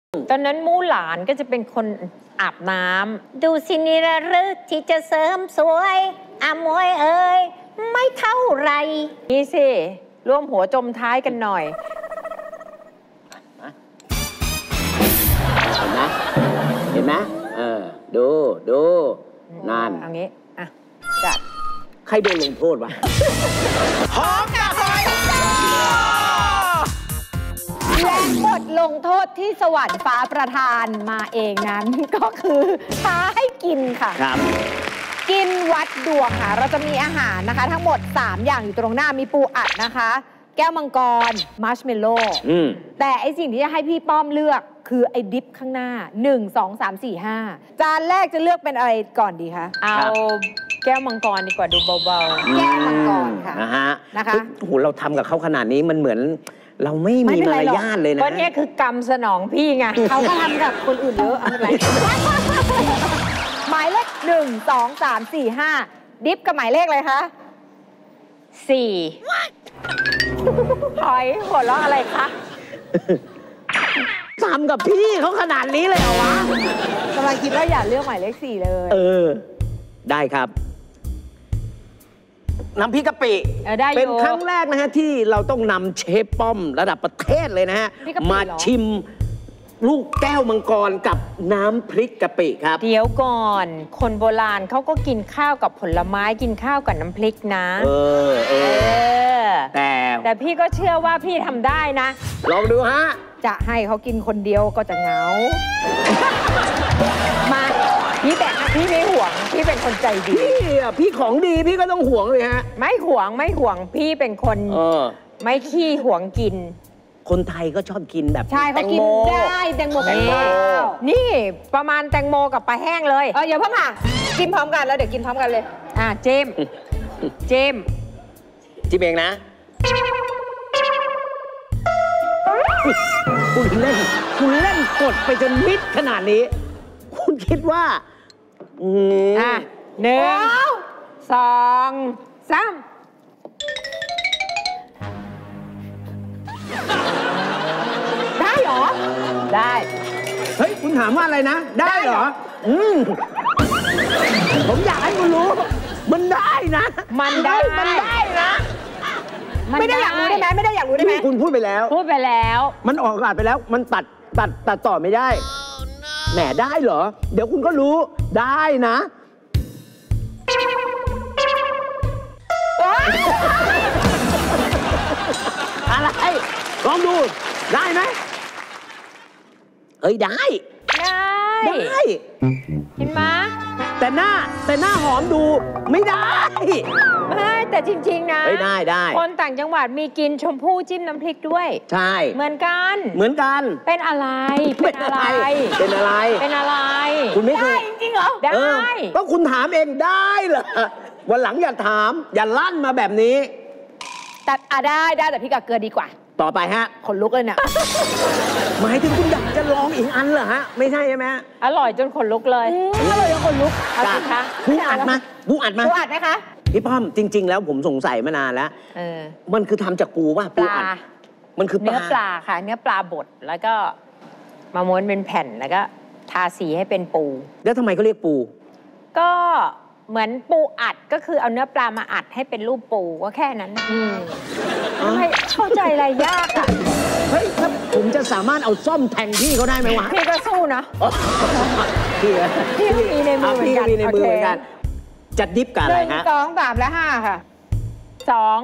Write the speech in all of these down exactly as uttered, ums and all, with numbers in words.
ตอนนั้นมู่หลานก็จะเป็นคนอาบน้ำดูสินิรฤกษ์ที่จะเสริมสวยอามวยเอ้ยไม่เท่าไรนี่สิร่วมหัวจมท้ายกันหน่อยเห็นไหมเห็นไหมเออดูดูนั่นเอางี้อ่ะจัดใครโดนลงโทษวะหอมกับหอยและบทลงโทษที่สวรรค์ฟ้าประทานมาเองนั้นก็คือท้าให้กินค่ะครับกินวัดดวงค่ะเราจะมีอาหารนะคะทั้งหมดสามอย่างอยู่ตรงหน้ามีปูอัดนะคะแก้วมังกรมาร์ชเมลโล่แต่ไอสิ่งที่จะให้พี่ป้อมเลือกคือไอดิฟข้างหน้าหนึ่ง สอง สาม สี่ ห้าจานแรกจะเลือกเป็นอะไรก่อนดีคะเอาแก้วมังกรดีกว่าดูเบาๆแก้วมังกรค่ะนะฮะนะคะโอ้โหเราทำกับเขาขนาดนี้มันเหมือนเราไม่มีมารยาทเลยนะเพราะนี่คือกรรมสนองพี่ไงเขาก็ทำกับคนอื่นเยอะอะไรหมายเลขหนึ่งสองสามสี่ห้าดิฟกับหมายเลขอะไรคะสี่หอยหัวเราะอะไรคะทำกับพี่เขาขนาดนี้เลยเหรอวะกำลังคิดว่าอย่าเลือกหมายเลขสี่เลยเออได้ครับน้ำพริกกะปิเป็นครั้งแรกนะฮะที่เราต้องนำเชฟป้อมระดับประเทศเลยนะฮะมาชิมลูกแก้วมังกรกับน้ำพริกกะปิครับเดี๋ยวก่อนคนโบราณเขาก็กินข้าวกับผลไม้กินข้าวกับน้ำพริกนะเออเออแต่แต่พี่ก็เชื่อว่าพี่ทำได้นะลองดูฮะจะให้เขากินคนเดียวก็จะเหงามาพี่แต่พี่ไม่ห่วงพี่เป็นคนใจดีพี่อ่ะพี่ของดีพี่ก็ต้องห่วงเลยฮะไม่ห่วงไม่ห่วงพี่เป็นคนไม่ขี้ห่วงกินคนไทยก็ชอบกินแบบใช่เขากินได้แตงโมแตงโมนี่ประมาณแตงโมกับปลาแห้งเลยเอออย่าเพิ่งมากินพร้อมกันแล้วเดี๋ยวกินพร้อมกันเลยอ่ะเจมเจมจิมเองนะคุณเล่นคุณเล่นกดไปจนมิดขนาดนี้คุณคิดว่าอ่ะหนึ่งสองสามได้เหรอได้เฮ้ยคุณถามว่าอะไรนะได้เหรออืมผมอยากให้คุณรู้มันได้นะมันได้มันได้นะไม่ได้อยากรู้ได้ไหมไม่ได้อยากรู้ได้ไหมคุณพูดไปแล้วพูดไปแล้วมันออกอากาศไปแล้วมันตัดตัดตัดต่อไม่ได้แหมได้เหรอเดี๋ยวคุณก็รู้ได้นะอะไรลองดูได้ไหมเอ้ยได้ได้ได้เห็นไหมแต่หน้าแต่หน้าหอมดูไม่ได้ไม่แต่จริงๆนะได้ได้คนต่างจังหวัดมีกินชมพู่จิ้มน้ำพริกด้วยใช่เหมือนกันเหมือนกันเป็นอะไรเป็นอะไรเป็นอะไรเป็นอะไรคุณไม่ได้จริงเหรอได้ก็คุณถามเองได้เหรอวันหลังอย่าถามอย่าลั่นมาแบบนี้แต่อ่ะได้ได้แต่พี่กับเกลือดีกว่าต่อไปฮะขนลุกเลยเนี่ยหมายถึงคุณอยากจะลองอีกอันเหรอฮะไม่ใช่ใช่ไหมอร่อยจนขนลุกเลยอร่อยจนขนลุกเอาสิคะปูอัดมาปูอัดมาปูอัดไหมคะพี่ป้อมจริงๆแล้วผมสงสัยมานานแล้วมันคือทำจากปูป่ะปูอัดมันคือเนื้อปลาค่ะเนื้อปลาบดแล้วก็มาม้วนเป็นแผ่นแล้วก็ทาสีให้เป็นปูแล้วทำไมเขาเรียกปูก็เหมือนปูอัดก็คือเอาเนื้อปลามาอัดให้เป็นรูปปูก็แค่นั้นทำไมเข้าใจอะไรยากอ่ะเฮ้ยถ้าผมจะสามารถเอาซ่อมแทงพี่เขาได้ไหมวะพี่ก็สู้นะพี่พี่มีในมือเหมือนกันพี่มีในมือเหมือนกันจัดดิฟกับอะไรฮะหนึ่งสองสามและห้าค่ะสอง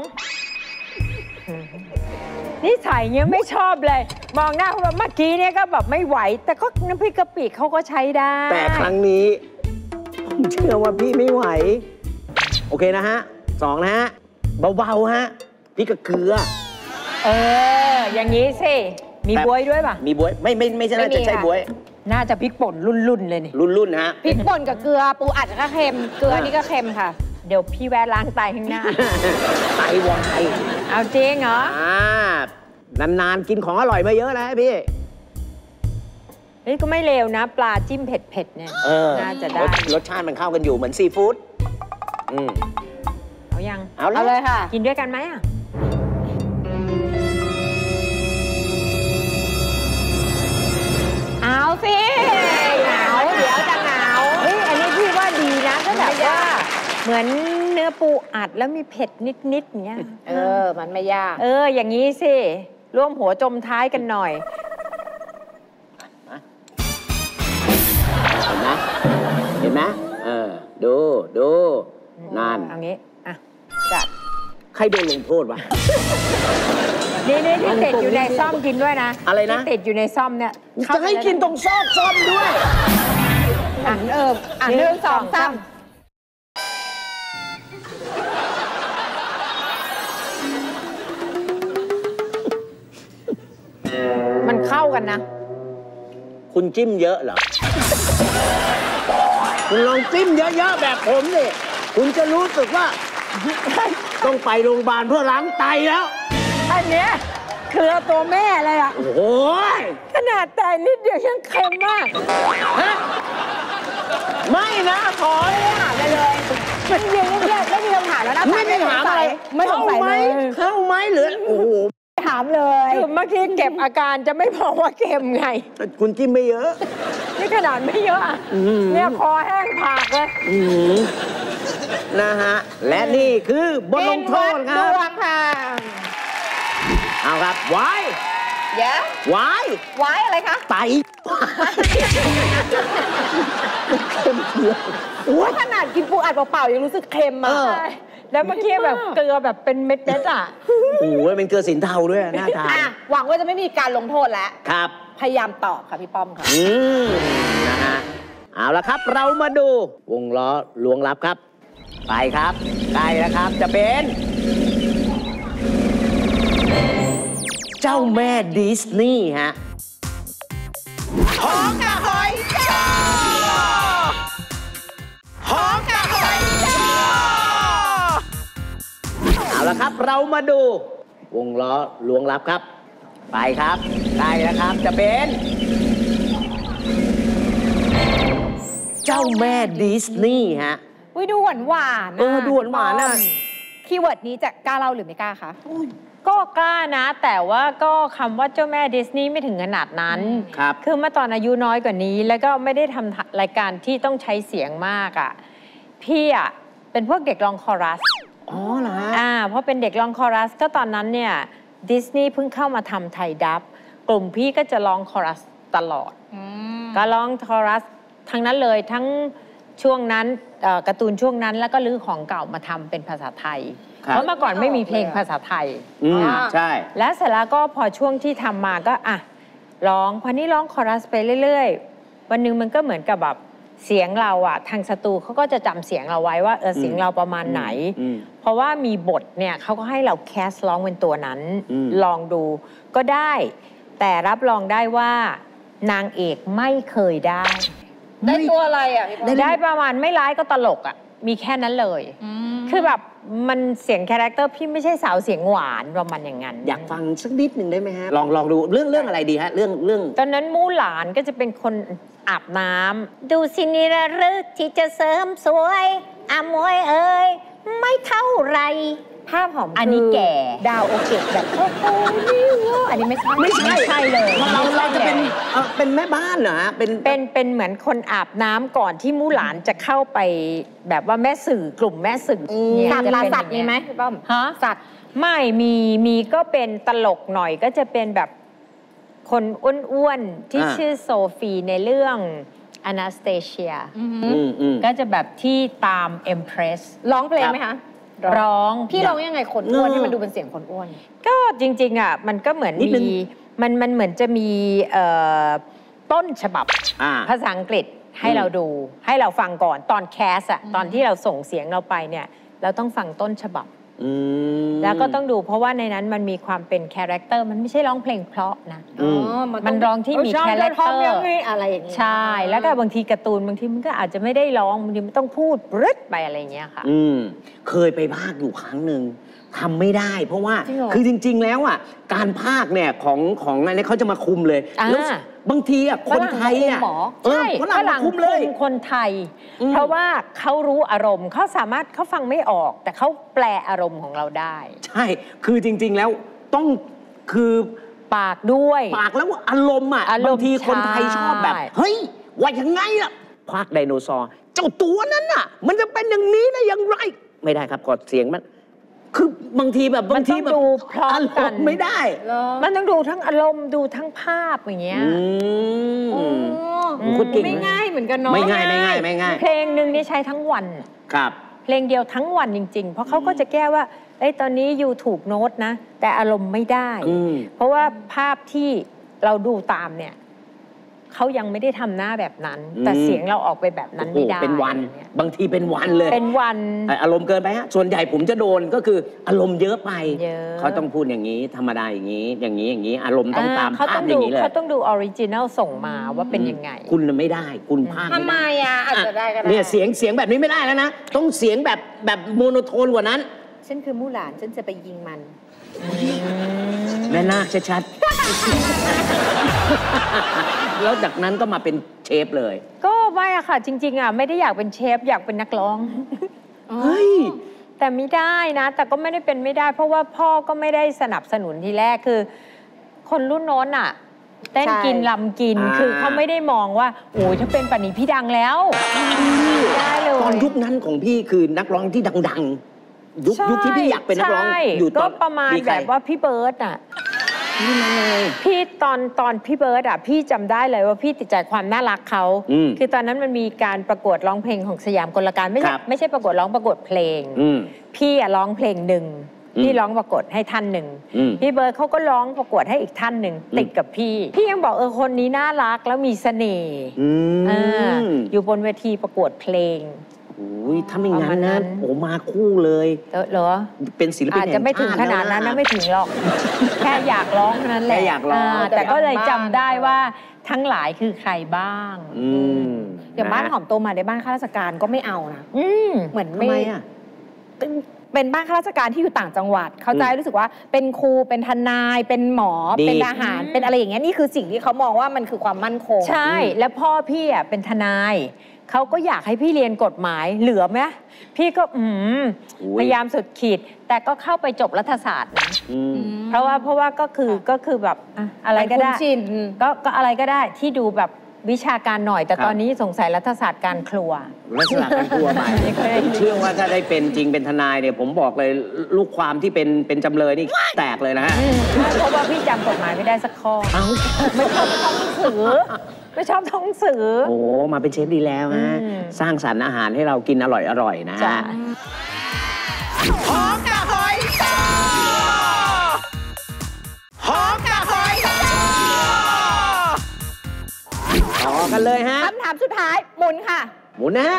นี่ใส่เงี้ยไม่ชอบเลยมองหน้าคุณเมื่อกี้เนี่ยก็แบบไม่ไหวแต่ก็น้ำพริกกะปิเขาก็ใช้ได้แต่ครั้งนี้ผมเชื่อว่าพี่ไม่ไหวโอเคนะฮะสองนะฮะเบาๆฮะพี่กับเกลือเอออย่างนี้สิมีบ๊วยด้วยป่ะมีบ๊วยไม่ไม่ไม่ใช่น่าจะใช่บ๊วยน่าจะพริกป่นรุ่นๆเลยนี่รุ่นๆฮะพริกป่นกับเกลือปูอัดก็เค็มเกลือนี่ก็เค็มค่ะเดี๋ยวพี่แวะล้างไตข้างหน้าไตวายเอาจริงเหรออ่านานๆกินของอร่อยมาเยอะแล้วพี่นี่ก็ไม่เลวนะปลาจิ้มเผ็ดๆเนี่ยน่าจะได้รสชาติมันเข้ากันอยู่เหมือนซีฟู้ดอืมเอายังเอาเลยค่ะกินด้วยกันไหมอ่ะอมือนเนื้อปูอัดแล้วมีเผ็ดนิดๆอย่างเงี้ยเออ มันไม่ยากเออ อย่างนี้สิร่วมหัวจมท้ายกันหน่อยเห็นไหมเห็นไหมเออ ดู ดูนั่นเอางี้ อ่ะ จัดใครโดนลงโทษวะนี่นี่ที่ติดอยู่ในซ่อมกินด้วยนะอะไรนะที่ติดอยู่ในซ่อมเนี่ยจะให้กินตรงซอกซ่อมด้วยอ่ะเอออ่ะหนึ่งสองสามมันเข้ากันนะคุณจิ้มเยอะเหรอ คุณลองจิ้มเยอะๆแบบผมนี่คุณจะรู้สึกว่า ต้องไปโรงพยาบาลเพื่อล้างไตแล้วอันเนี้ยเครือตัวแม่เลยอ่ะโอ้โหขนาดแต่นิดเดียวยังเค็มมากฮะไม่นะขอเลยอะไปเลยมันยิงเรียกไม่มีคำถามแล้วนะไม่ได้ถามอะไรไม่สงสัยไหมเลยเข้าไหมหรือโอ้โหถามเลยคือเมื่อกี้เก็บอาการจะไม่บอกว่าเค็มไงคุณจิ้มไม่เยอะนี่ขนาดไม่เยอะอะอืมเนี่ยคอแห้งผากเลยอื้อหือนะฮะ และนี่คือบทลงโทษคดรับวงค่ะเอาครับไว้เย้ไว้ไว้อะไรคะไตเค็มเกลือโอ้ยขนาดกินปูอัดเปล่าๆยังรู้สึกเค็มเออ่ะอใช่แล้วเมื่อกี้แบบเกลือแบบเป็นเม็ดๆอ่ะโอ้โหเป็นเกลือสินเทาด้วยน่าทานอ่ะหวังว่าจะไม่มีการลงโทษแล้วครับพยายามตอบค่ะพี่ป้อมค่ะอืมนะฮะ เอาละครับ เรามาดูวงล้อล้วงลับครับ ไปครับใกล้แล้วครับ จะเป็น เจ้าแม่ดิสนีย์ฮะหอมกะหอยจ้าหอมกะหอยจ้าเอาละครับ เรามาดู วงล้อล้วงลับครับ ไปครับใกล้แล้วครับ จะเป็น เจ้าแม่ดิสนีย์ฮะอุ้ยดูหวานหวานๆเออดูหวานๆน่ะคีย์เวิร์ดนี้จะกล้าเล่าหรือไม่กล้าคะก็กล้านะ แต่ว่าก็คำว่าเจ้าแม่ดิสนีย์ไม่ถึงขนาดนั้นครับคือเมื่อตอนอายุน้อยกว่านี้ แล้วก็ไม่ได้ทำรายการที่ต้องใช้เสียงมากอ่ะ พี่อ่ะเป็นพวกเด็กร้องคอรัสอ๋อเหรอฮะอ่าเพราะเป็นเด็กร้องคอรัสก็ตอนนั้นเนี่ยดิสนีย์เพิ่งเข้ามาทำไทยดับ กลุ่มพี่ก็จะร้องคอรัสตลอด ก็ร้องคอรัสทั้งนั้นเลยทั้งช่วงนั้นเอ่อการ์ตูนช่วงนั้นแล้วก็รื้อของเก่ามาทำเป็นภาษาไทยครับเพราะเมื่อก่อนไม่มีเพลงภาษาไทยอืมใช่แล้วเสร็จแล้วก็พอช่วงที่ทำมาก็อ่ะร้องพอนี้ร้องคอรัสไปเรื่อยๆ วันหนึ่งมันก็เหมือนกับแบบเสียงเราอะทางสตูเขาก็จะจำเสียงเราไว้ว่าเออเสียงเราประมาณไหนอืมเพราะว่ามีบทเนี่ยเขาก็ให้เราแคสร้องเป็นตัวนั้นอืมลองดูก็ได้ แต่รับรองได้ว่านางเอกไม่เคยได้ได้ตัวอะไรอ่ะพี่ป้อมได้ประมาณไม่ร้ายก็ตลกอะมีแค่นั้นเลย คือแบบมันเสียงคาแรคเตอร์พี่ไม่ใช่สาวเสียงหวานประมาณอย่างนั้นอยากฟังสักนิดหนึ่งได้ไหมฮะ ลองลองดูเรื่องเรื่องอะไรดีฮะ เรื่องเรื่องตอนนั้นมู่หลานก็จะเป็นคนอาบน้ำดูสินิรฤกษ์ที่จะเสริมสวยอามวยเอ้ยไม่เท่าไรภาพหอมอันนี้คืแก่ดาวโอเกะแบบโอ้โหนี่เว้ยอันนี้ไม่ใช่ไม่ใช่ไม่ใช่เลยเราเราจะเป็นเอ่อเป็นแม่บ้านเหรอฮะ เป็นเป็นเป็นเหมือนคนอาบน้ำก่อนที่มู่หลานจะเข้าไปแบบว่าแม่สื่อกลุ่มแม่สื่อเนี่ยสัตว์จะลาเป็นสัตว์มีไหมพี่ป้อมฮะสัตว์ไม่มีมีก็เป็นตลกหน่อยก็จะเป็นแบบคนอ้วนๆที่อ่าชื่อโซฟีในเรื่อง Anastasia อืมอืมก็จะแบบที่ตาม Empress ร้องเพลงไหมคะร้องพี่ร้องยังไงคนอ้วนเออให้มันดูเป็นเสียงคนอ้วนก็จริงๆอ่ะมันก็เหมือนนิดนึมีงมันมันเหมือนจะมีเอ่อต้นฉบับอ่าภาษาอังกฤษให้อืมเราดู ให้เราฟังก่อนตอนแคสอะตอนที่เราส่งเสียงเราไปเนี่ยเราต้องฟังต้นฉบับอืมแล้วก็ต้องดูเพราะว่าในนั้นมันมีความเป็นคาแรคเตอร์มันไม่ใช่ร้องเพลงเพราะนะอืมมันร้องที่มีชบคาแรคเตอร์ชบยังไงอะไรอย่างนี้ใช่ แล้วก็บางทีการ์ตูนบางทีมันก็อาจจะไม่ได้ร้องบางทีมันต้องพูดรึดไปอะไรอย่างเงี้ยค่ะอืมเคยไปภาคอยู่ครั้งหนึ่งทำไม่ได้ เพราะว่าจริงเหรอคือจริง ๆ แล้วอ่ะการภาคเนี่ยของของอันนี้เขาจะมาคุมเลยอ่าแล้วบางทีอ่ะคนไทยอ่ะฝรั่งมาคุมเหรอเออใช่ฝรั่งมาคุมเลยคนไทยอืมเพราะว่าเขารู้อารมณ์เขาสามารถเขาฟังไม่ออก แต่เขาแปลอารมณ์ของเราได้ใช่ คือจริง ๆ แล้วต้องคือปากด้วยปากแล้วอารมณ์อ่ะอารมณ์บางทีคนไทยชอบแบบใช่เฮ้ย ว่ายังไงล่ะภาคไดโนเสาร์เจ้าตัวนั้นน่ะ มันจะเป็นอย่างนี้ได้อย่างไร ไม่ได้ครับกดเสียงมันคือบางทีแบบบางทีแบบดูพร้อมกันไม่ได้มันต้องดูทั้งอารมณ์ดูทั้งภาพอย่างเงี้ยโอ้คุณเก่งไม่ง่ายเหมือนกันเนาะไม่ง่ายไม่ง่ายไม่ง่ายเพลงหนึ่งนี่ใช้ทั้งวันครับเพลงเดียวทั้งวันจริง ๆ เพราะเขาก็จะแก้ว่าไอ้ยตอนนี้อยู่ถูกโน้ตนะ แต่อารมณ์ไม่ได้ เพราะว่าภาพที่เราดูตามเนี่ยเขายังไม่ได้ทำหน้าแบบนั้น แต่เสียงเราออกไปแบบนั้นไม่ได้เป็นวันบางทีเป็นวันเลยเป็นวันอารมณ์เกินไปฮะส่วนใหญ่ผมจะโดนก็คืออารมณ์เยอะไปเยอะเขาต้องพูดอย่างนี้ธรรมดาอย่างนี้ อย่างนี้อย่างนี้ อารมณ์ต้องตามเขาภาต้พองอดูย่างนี้เลยเขาต้องดูออริจินัลส่งมาว่าเป็นยังไงคุณน่ะไม่ได้คุณภาคทำไมอ่ะอาจจะได้ก็ได้เนี่ยเสียงเสียงแบบนี้ไม่ได้แล้วนะต้องเสียงแบบแบบโมโนโทนกว่านั้นฉันคือมู่หลานฉันจะไปยิงมันแม่นาคชัดๆ แล้วจากนั้นก็มาเป็นเชฟเลยก็ไม่อะค่ะจริงๆอะไม่ได้อยากเป็นเชฟอยากเป็นนักร้องเฮ้ยแต่ไม่ได้นะ แต่ก็ไม่ได้เป็นไม่ได้ เพราะว่าพ่อก็ไม่ได้สนับสนุนทีแรกคือ คนรุ่นโน้นอะเต้นใช่กินลำกินอ่าคือเขาไม่ได้มองว่าโอ้ยถ้าเป็นป่านนี้พี่ดังแล้วไม่ได้เลยตอนยุคนั้นของพี่คือนักร้องที่ดังๆ ยุคใช่ยุคที่พี่อยากเป็นนักร้องใช่อยู่ตก็อนประมาณใคแบบว่าพี่เบิร์ตอะนี่มาเลยพี่ตอนตอนพี่เบิร์ดอ่ะพี่จำได้เลยว่าพี่ติดใจความน่ารักเขาอืมคือตอนนั้นมันมีการประกวดร้องเพลงของสยามกลการไม่คใช่รับไม่ใช่ประกวดร้องประกวดเพลงอืมพี่อ่ะร้องเพลงหนึ่งอืมพี่ร้องประกวดให้ท่านหนึ่งอืมพี่เบิร์ดเขาก็ร้องประกวดให้อีกท่านหนึ่งอืมติดกับพี่ พี่ยังบอกเออคนนี้น่ารักแล้วมีเสน่ห์อือ่ามอยู่บนเวทีประกวดเพลงโอ้ยถ้าไม่งั้นประมาณนั้นะนโอ้มาคู่เลยเออเหรอเป็นศิลปินอาจจะไม่ถึงขนาดนั้นนะไม่ถึงหรอก แค่อยากร้องเท่านั้นแหละแค่อยากร้องาแต่ก็เลยจำได้ว่าทั้งหลายคือใครบ้างอืมเดี๋ยวบ้านหอมโตมาในบ้านข้าราชการก็ไม่เอานะอืมเหมือนทำไม่ไมอ่ะเป็นเป็นบ้านข้าราชการที่อยู่ต่างจังหวัด เขาจะรู้สึกว่าเป็นครูเป็นทนาย เป็นหมอดีเป็นทหารเป็นอะไรอย่างเงี้ยนี่คือสิ่งที่เขามองว่ามันคือความมั่นคงใช่ แล้วพ่อพี่อ่ะเป็นทนาย เขาก็อยากให้พี่เรียนกฎหมายเหลือไหมพี่ก็อืมอุ๊ยพยายามสุดขีด แต่ก็เข้าไปจบรัฐศาสตร์นะอืมเพราะว่าเพราะว่าก็คือก็คือแบบอ่ะอะไรก็ได้มันคุ้นชินก็ก็อะไรก็ได้ที่ดูแบบวิชาการหน่อย แต่ครับตอนนี้สงสัยรัฐศาสตร์การครัวลักษณะการกลัวใหม่ผมเชื่อว่าถ้าได้เป็นจริงเป็นทนายเนี่ยผมบอกเลยลูกความที่เป็นเป็นจำเลยนี่แตกเลยนะฮะอืมเพราะว่าพี่จำกฎหมายไม่ได้สักข้อเอ้าไม่ชอบท่องหนังสือ ไม่ชอบท่องหนังสือโอ้มาเป็นเชฟดีแล้วฮะอืมสร้างสรรค์อาหารให้เรากินอร่อยอร่อยๆนะจ้ะฮะหอมกับหอยซอหอมกับหอยซอต่อกันเลยฮะคำถามสุดท้ายหมุนค่ะหมุนนะฮะ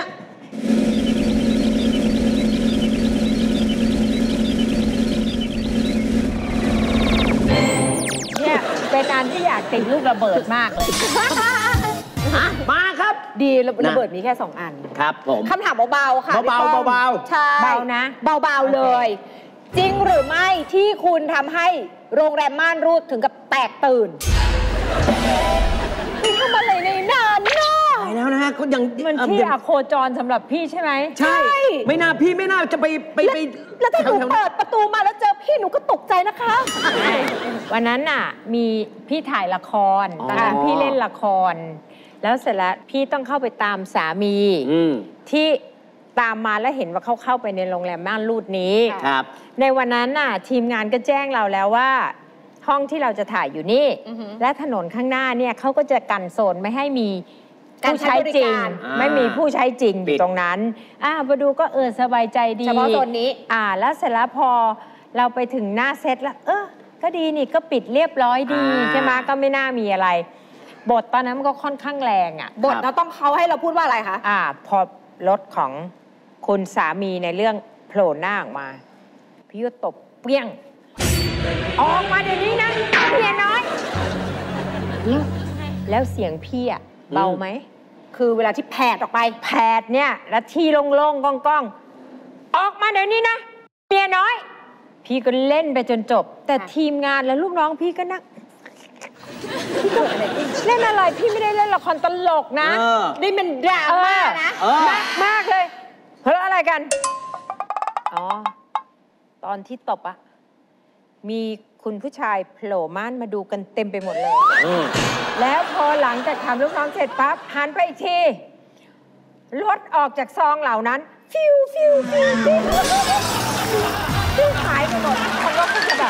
เนี่ยเป็นอันที่อยากติดลูกระเบิดมากเลยมาครับดีระนะเบิดมีแค่สองอันครับผมคำถามเบาๆค่ะเบาๆพี่ป้อมเบาๆใช่เบานะเบาๆเลย จริงหรือไม่ที่คุณทำให้โรงแรมม่านรูดถึงกับแตกตื่นคุณทำอะไรในนั้นน่ะไปแล้วนะฮะก็ยังมันเอ่อที่ยังอโคจรสำหรับพี่ใช่ไหมใช่ ไม่น่าพี่ไม่น่าจะไปไปไปแล้วถ้าหนูแถวๆเปิดประตูมาแล้วเจอพี่หนูก็ตกใจนะคะวันนั้นน่ะมีพี่ถ่ายละครอ๋อตอนนั้นพี่เล่นละคร แล้วเสร็จแล้วพี่ต้องเข้าไปตามสามีอืมที่ตามมาแล้วเห็นว่าเขาเข้าไปในโรงแรมม่านรูดนี้ครับในวันนั้นน่ะทีมงานก็แจ้งเราแล้วว่า ห้องที่เราจะถ่ายอยู่นี่อือฮึและถนนข้างหน้าเนี่ยเขาก็จะกันโซนไม่ให้มีการผู้ใช้ใช้บริจริงการไม่มีผู้ใช้จริงอปิยู่ดตรงนั้นอ่ามาดูก็เออสบายใจดีเฉพาะโซนนี้อ่าแล้วเสร็จแล้วพอเราไปถึงหน้าเซตแล้ว เออก็ดีนี่ก็ปิดเรียบร้อยดีใช่ไหมก็ไม่น่ามีอะไร บทตอนนั้นมันก็ค่อนข้างแรงอ่ะบทเราต้องเขาให้เราพูดว่าอะไรคะอ่าพอรถของคุณสามีในเรื่องโผล่หน้าออกมา พี่ก็ตบเปี้ยง ออกมาเดี๋ยวนี้นะเมียน้อย แล้วเสียงพี่อะเบาไหมคือเวลาที่แผดออกไปแผดเนี่ยแล้วที่โล่งๆก้องๆ ออกมาเดี๋ยวนี้นะเมียน้อย พี่ก็เล่นไปจนจบ แต่ค่ะทีมงานและลูกน้องพี่ก็นั่งเล่นอะไรพี่ไม่ได้เล่นละครตลกนะเออนี่มันดราม่านะเออมากมากเลยเพราะอะไรกัน อ๋อ ตอนที่ตบอะมีคุณผู้ชายโผล่ม่านมาดูกันเต็มไปหมดเลยอืมแล้วพอหลังจากทำลูกน้องเสร็จปั๊บหันไปอีกทีรถออกจากซองเหล่านั้นฟิวฟิวฟิวฟิวฟิวหายไปหมดคนรถก็จะแบบ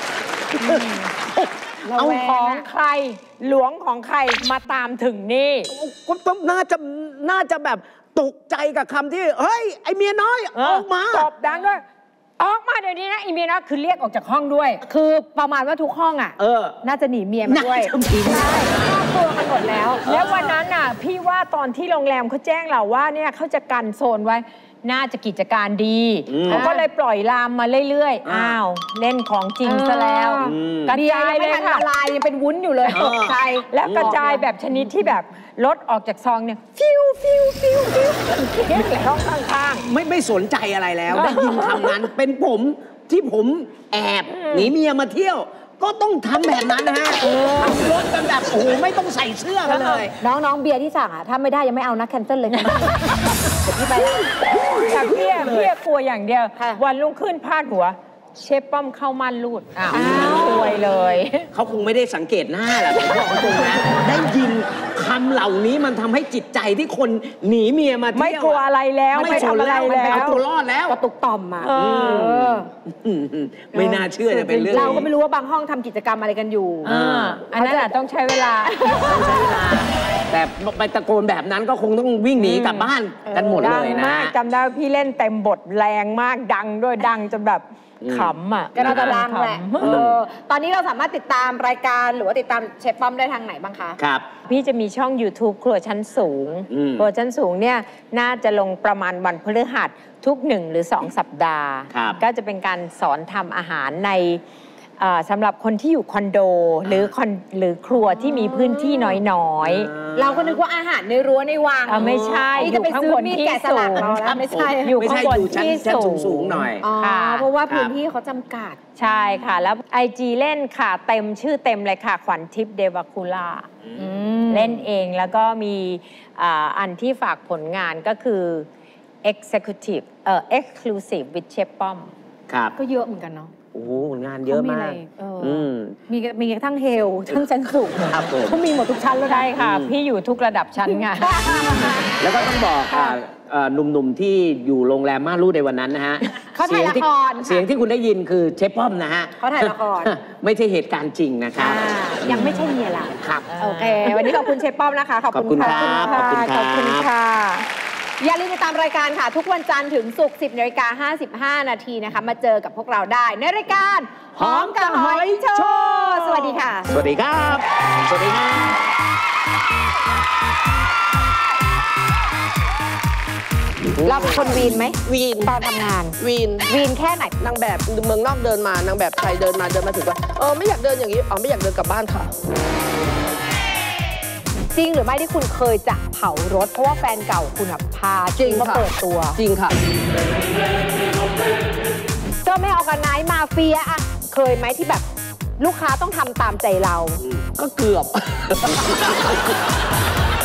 เอาของใครหลวงของใครมาตามถึงนี่ก็น่าจะน่าจะแบบตกใจกับคำที่เฮ้ยไอเมียน้อยออกมาตบดังด้วยออกมาเดี๋ยวนี้นะอีเมียนะคือเรียกออกจากห้องด้วยคือประมาณว่าทุกห้องอ่ะเออน่าจะหนีเมียมาด้วยน่าจะหนีใช่ครอบครัวกันหมดแล้วแล้ววันนั้นน่ะพี่ว่าตอนที่โรงแรมเขาแจ้งเราว่าเนี่ยเขาจะกันโซนไว้น่าจะกิจการดีเขาก็เลยปล่อยลามมาเรื่อยๆอ้าวเล่นของจริงซะแล้วกระเบียร์จายยังเลไม่ยทันค่ะละลายยังเป็นวุ้นอยู่เลยตกใจแล้วกระจายแบบชนิดที่แบบรถออกจากซองเนี่ยฟิวฟิวฟิวฟิวเรียกแต่ห้องข้างไม่ไม่สนใจอะไรแล้ว ได้ยินคำนั้นเป็นผมที่ผมแอบหนีเมียมาเที่ยว ก็ต้องทำแบบนั้นนะฮะทำรถกันแบบโอ้โหไม่ต้องใส่เสื้อกันเลยน้องน้องเบียร์ที่สั่งอ่ะถ้าไม่ได้ยังไม่เอานะแคนเซิลเลยค่ะพี่ไปๆแต่พี่อะพี่อะกลัวอย่างเดียวค่ะวันรุ่งขึ้นพาดหัว เชฟป้อมเข้าม่านรูดอ้าวซวยเลยเขาคงไม่ได้สังเกตหน้าแหละผมบอกตรงนะได้ยินคำเหล่านี้มันทำให้จิตใจที่คนหนีเมียมาเที่ยวไม่กลัวอะไรแล้วไม่ไม่สนทำอะไรแล้วมันแล้เอาวตัวรอดแล้วกระตุกต่อมอ่ะเอออืมไม่น่าเชื่อจะเป็นเรื่องเรานี้ก็ไม่รู้ว่าบางห้องทำกิจกรรมอะไรกันอยู่อ่าอันนั้นอะต้องใช้เวลาต้องใช้เวลาแต่ไปตะโกนแบบนั้นก็คงต้องวิ่งหนีกลับบ้านกันหมดดัเลยงนะมากจำได้ว่าพี่เล่นเต็มบทแรงมากดังด้วยดังจนแบบขำอ่ะก็น่าจะดังแหละขำเออตอนนี้เราสามารถติดตามรายการหรือว่าติดตามเชฟป้อมได้ทางไหนบ้างคะครับพี่จะมีช่อง YouTube ครัวชั้นสูงอืมครัวชั้นสูงเนี่ยน่าจะลงประมาณวันพฤหัสทุกหนึ่งหรือสองสัปดาห์ครับก็จะเป็นการสอนทำอาหารในเอ่อสำหรับคนที่อยู่คอนโดหรือคอนหรือครัวที่มีพื้นที่น้อยๆเราก็นึกว่าอาหารในรั้วในวังอ่ะไม่ใช่นี่จะไปซื้อมีดแกะสลักเราแล้วไม่ใช่อยู่ไม่ข้างใช่บนอยู่ชั้นที่ชั้นสูสูงงๆหน่อยอ๋อค่ะเพราะว่าครับพื้นที่เขาจำกัดใช่ค่ะ แล้ว ไอ จี เล่นค่ะ เต็มชื่อเต็มเลยค่ะ ขวัญทิพย์เดวาคูล่าเล่นเองแล้วก็มีอ่าอันที่ฝากผลงานก็คือ Executive เอ่อ Exclusive with Chef ป้อมครับก็เยอะเหมือนกันเนาะโอ้โหงานเยอะมากเอออืมมีมีทั้งเฮลทั้งชั้นสูงครับผมเขามีหมดทุกชั้นแล้วนะใช่ค่ะ พี่อยู่ทุกระดับชั้นไงแล้วก็ต้องบอกอ่าเอ่อหนุ่มๆที่อยู่โรงแรมม่านรูดในวันนั้นนะฮะเขาถ่ายละครเสียงที่เสียงที่คุณได้ยินคือเชฟป้อมนะฮะเขาถ่ายละครไม่ใช่เหตุการณ์จริงนะครับอ่ายังไม่ใช่เมียเราครับโอเค วันนี้ขอบคุณเชฟป้อมนะคะ ขอบคุณขอบคุณครับขอบคุณขอบคุณครับค่ะ อย่าลืมติดตามรายการค่ะ ทุกวันจันทร์ถึงศุกร์สิบนาฬิกาห้าสิบห้านาทีนะคะ มาเจอกับพวกเราได้ในรายการหอมกับหอยโชว์สวัสดีค่ะสวัสดีครับ สวัสดีครับเราเป็นคนวีนไหมวีนตอนทำงานวีนวีนแค่ไหนนางแบบเมืองนอกเดินมานางแบบไทยเดินมาเดินมาถึงว่าเออไม่อยากเดินอย่างนี้อ๋อไม่อยากเดินกลับบ้านค่ะจริงหรือไม่ที่คุณเคยจะเผารถ เพราะว่าแฟนเก่าคุณอะพาจริงมาค่ะเปิดตัวจริงค่ะเจ้าแม่ออร์แกไนซ์มาเฟียอะเคยไหมที่แบบลูกค้าต้องทำตามใจเราก็เกือบ